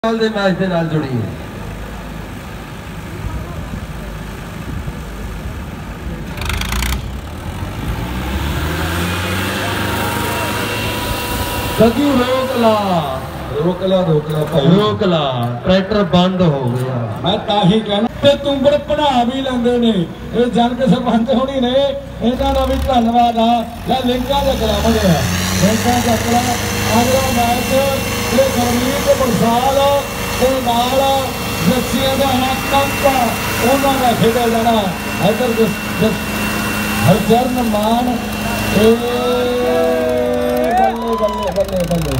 ਦੇ ਮੈਚ ਦੇ ਨਾਲ ਜੁੜੀ ਹੈ। सगी रोकला भाई रोकला ट्रैक्टर बंद हो गया। मैं ताही कहना तू बड़े पढ़ा भी लेंदे ने ये जन के सरपंच होनी ने इन्हां दा भी धन्नवाद आ ला लिंका दा करावांगे लिंका दा करा अगला मैच ये गुरमीत बरसाल ते नाल जੱਸੀਆਂ ਦਾ ਹੱਕ ਉਹਨਾਂ ਦਾ ਖੇਡਿਆ ਜਾਣਾ ਇਧਰ ਹਰਜਰਨ ਮਾਨ ਬੱਲੇ ਬੱਲੇ ਬੱਲੇ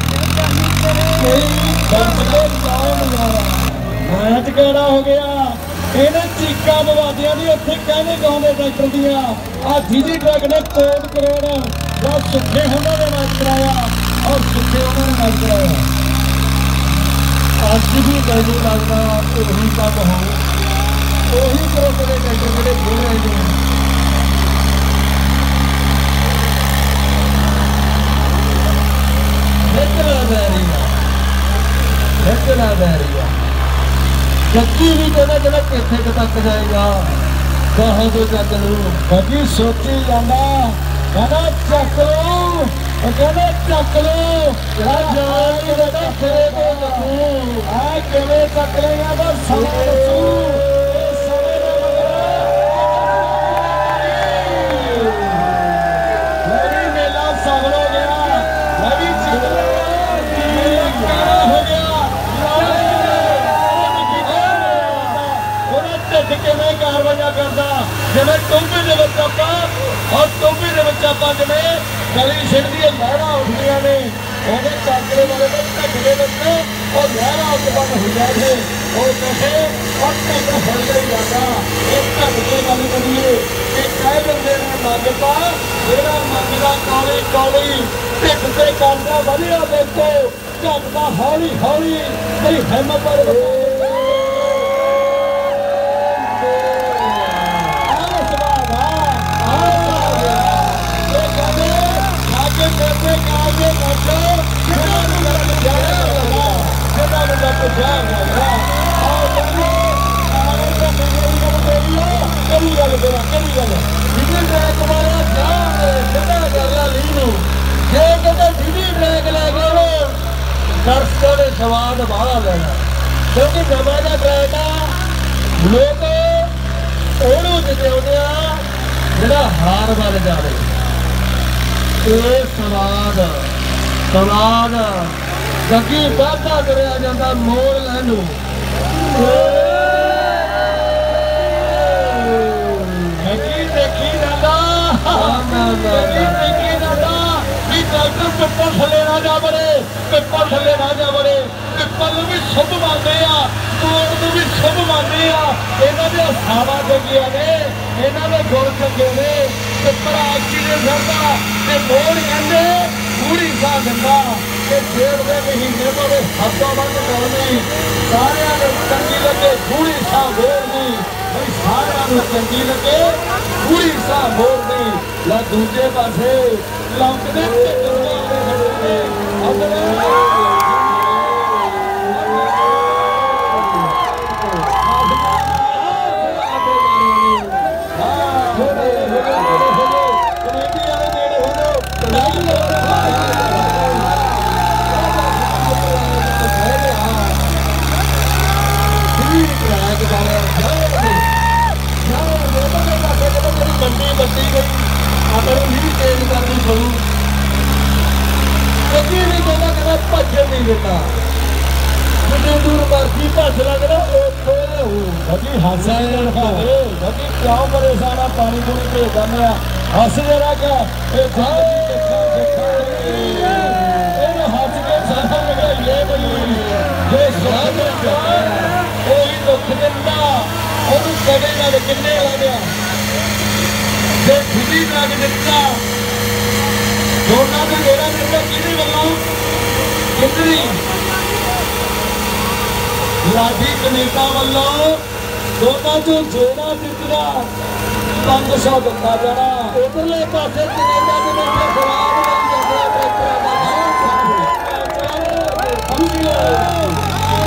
मैच केड़ा हो गया इन्हें चीका बवादिया दी उत्थे कहने गाउंदे ट्रैक्टर दियां आ जीजी ट्रक ने कोट करोड़ जब सुखे उन्होंने मैच कराया और सुखे उन्होंने मैच कराया अज भी मैनू लगता वही काम हो वही ग्रुप के ट्रैक्टर जेडे खेल रहे हैं। जग्गी भी कहना कहना किथे तक जाएगा कहाँ तो चक लू जग्गी सोची जाना कहना चक लो कहना चक लो किवे चक लेगा बस मेला सफल हो गया कार्रवाइयां करता जिम्मे टोबे के आप और टोबे के जिम्मे गली छिड़दी लहर उठदियां ने उहदे चाकरे वाले ढक के बच्चे और लहर उत्पन्न हो जाए और कहे और ढक फल गई जाता एक ढक के गल करिए कि कह बंदे ने मंगता जेड़ा मंगदा कौली कौली ढक से करदा वधिया देखो ढकदा हौली हौली मेरी हिम्मत पर स्वाद बाहर लेना क्योंकि नवा का ट्रैक आ लोग ओनू जिताते जरा हार बन जाए स्वाद स्वाद जग्गी वाधा करिया जाता मोड़ लैनू देखी जाता ट्रैक्टर पिपल थले ना जा बड़े पिपल थले ना जा बड़े पिपल भी शुभ मानते कोट को भी शुभ मानते इन्हों के हसावा चंगिया ने इन्हों के गुण चंगे ने पिपल ऑक्सीजन करता मोड़ कहते पूरी सा दिता जेड़ के महीने पर हथों बंद करनी सारे चंगी लगे पूरी सा मोड़नी भाई सारे चंगी लगे पूरी सा मोड़नी ला दूजे पासे लौकने मंडी बची गई अगर नहीं चेंज करनी पड़ू कभी नहीं कहना कहना भजन नहीं देता जितनी दूर मर्जी भज लगना कभी हासा कभी क्यों परेशान पानी पूरी भेज दें हस जरा क्या हस के सारा लगाइए जो कोई दुख दिता ਉਹਨੂੰ ਕਦੇ ਨਾਲ ਕਿੰਨੇ ਵਾਲਾ ਗਿਆ ਤੇ ਖੁਦੀ ਲੱਗ ਦਿੱਤਾ ਦੋਨਾਂ ਦੇ ਗੋਲਾ ਦਿੱਤਾ ਕਿਹਦੇ ਵੱਲੋਂ ਕਿੰਦਰੀ ਲਾਡੀ ਕਨੇਡਾ ਵੱਲੋਂ ਦੋਨਾਂ ਚੋਂ ਜੋੜਾ ਜਿੱਤਦਾ 500 ਦਿੱਤਾ ਜਾਣਾ ਉਧਰਲੇ ਪਾਸੇ ਕਨੇਡਾ ਦੇ ਵਿੱਚ ਖਰਾਬ ਨਹੀਂ ਜਾਂਦਾ ਟਰੈਕਟਰਾਂ ਦਾ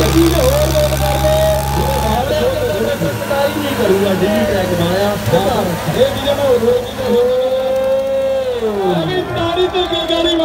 चीज होर नोट कर ले नहीं करूंगा डिजी ट्रैक बनाया ये चीजें मैं होर तारी तो गाड़ी